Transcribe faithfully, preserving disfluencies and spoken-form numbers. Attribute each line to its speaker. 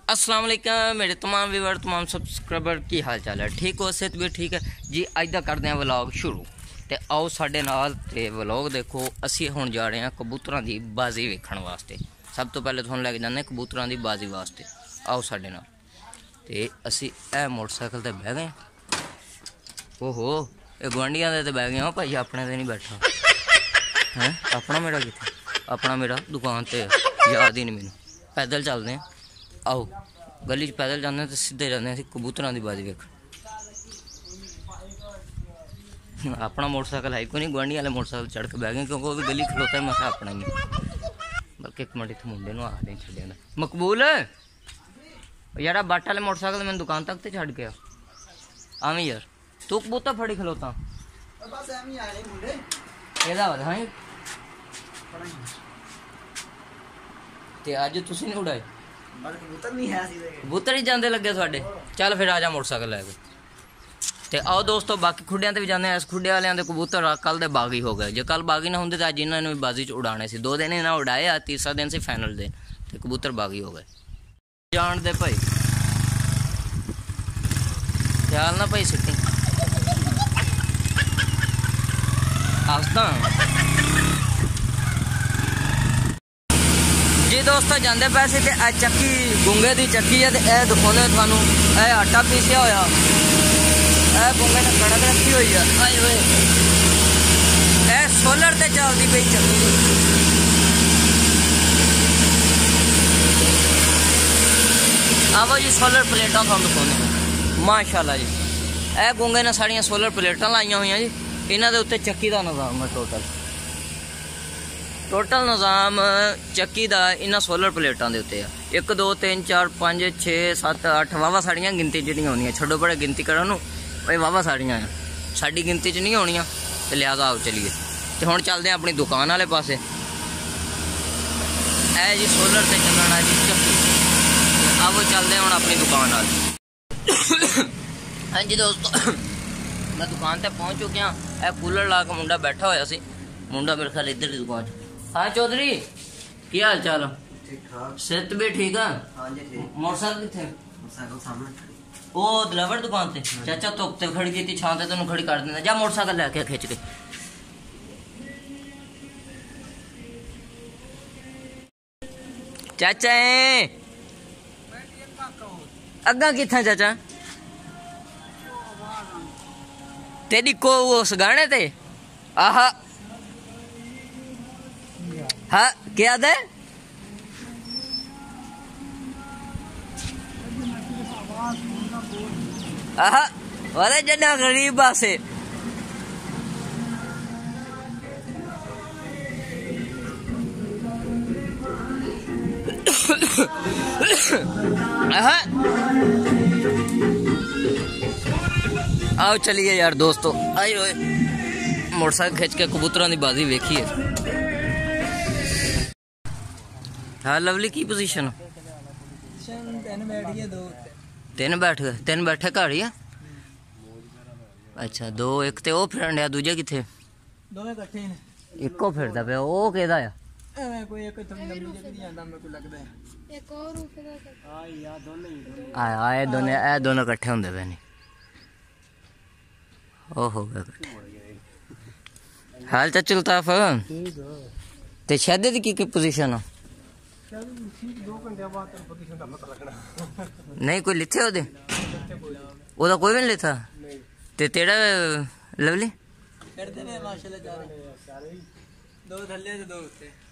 Speaker 1: अस्सलाम वालेकुम मेरे तमाम व्यूअर तमाम सबसक्राइबर की हाल चाल है। ठीक हो, सेहत भी ठीक है जी। अज दा करते हैं व्लॉग शुरू। तो आओ साडे नाल ते व्लॉग देखो। असी हुण जा रहे हैं कबूतरां दी बाजी वेखण वास्ते। सब तो पहले तुहानूं लैके जांदे कबूतरां दी बाजी वास्ते। आओ साडे नाल। ते असी ए मोटरसाइकिल ते बह गए। ओहो ये गुआंढियां दे ते बह गए हो भाई, अपने ते नहीं बैठा है। अपना मेरा कित्थे? अपना मेरा दुकान ते याद ही नहीं मैनूं। पैदल चलते हैं। आओ गली च पैदल जाने तो सीधे जाने कबूतरां दी बाजी वेख। अपना मोटरसाइकिल है कोई नहीं, गुआंढी वाले मोटरसाइकिल चढ़ के बह गए क्योंकि वो भी गली खलोता है। मैं अपना ही बल्कि एक मिनट इतने मुंडे नूं आखदे छड्डिया मकबूल यार बट वाले मोटरसाइकिल मैं दुकान तक तो छड़ के आवी यार। तू कबूतर फड़ी खलोता ते अज तुसीं नहीं उड़ाए कबूतर ही जाते लगे थोड़े। चल फिर आ जा मोटरसाइकिल लैके। ते आओ दोस्तों बाकी खुड्डियां ते भी जाने। इस खुड्डे वालियां दे कबूतर कल दे बागी हो गए। जो कल बागी ना होंदे तो अज इन्होंने बाजी च उड़ाने से। दो दिन इन्हें उड़ाए, आ तीसरा दिन से फाइनल दिन ते कबूतर बागी हो गए। जान दे भाई ख्याल ना भाई सिट्टी हसदा जी दोस्तों। जाते पैसे तो ए चक्की गुंगे की चक्की है। यह दिखाने थानू ए आटा पीसिया होया ए गुंगे ने कड़क रखी हुई है। आए हुए ए सोलर ते चलती पई चक्की। आवो जी सोलर प्लेटा थानू दिखाने माशाल्लाह जी। ए गुंगे ने साड़ियाँ सोलर प्लेटा लाइया हुई जी। इन्हों के उत्ते चक्की का निज़ाम है टोटल टोटल निज़ाम चक्की का इन्होंने सोलर प्लेटा के उत्ते एक दो तीन चार पाँच छे सत्त अठ वाहवा साड़ियाँ गिनती जी होनी। छड्डो बड़े गिनती करन नूं भाई वाहवा साड़ियाँ साड़ी गिनती च नहीं होनी। तो लिहाजा आओ चलिए। तो हुण चलते हैं अपनी दुकान वाले पासे। है जी सोलर से चलना जी चक्की। आओ चलते हैं हुण अपनी दुकान वाले। हाँ जी दोस्तों मैं दुकान तक पहुँच चुकिया। यह कूलर ला के मुंडा बैठा होया सी। मुंडा मेरे ख्याल इधर की दुकान। हाँ चौधरी की हाल चाल? सेहत भी ठीक है। मोटरसाइकिल किथे? ओ दिलावर दुकान ते चाचा धुप ते खड़ी की छां ते तेन खड़ी कर देना। जा मोटरसाइकिल लैके खिंच के। चाचा अग्गा किथा चाचा तेरी को वो सगाने ते आहा हाँ क्या दे आहा वाले जड़ा गरीब से आहा आओ चलिए यार दोस्तों। आई होए मोटरसाइकिल खिंच के कबूतरों की बाजी वेखिए। हाँ लवली की पोजीशन? तीन बैठ गए। तीन बैठे घर ही है। अच्छा दो एक ते ओ फिरन दिया दूजे किथे? इको फिरदा पिया। ओ केदा आ? आया आए दोने ए दोनों इकट्ठे होंदे पे नहीं। ओ हो गए इकट्ठे। हाल चाचू लताफ ते शादी दी की की पोजीशन है? नहीं कोई लिथे ओदे ओदा कोई भी नहीं लिथा। ते तेरा लवली दो थल्ले दो उत्ते।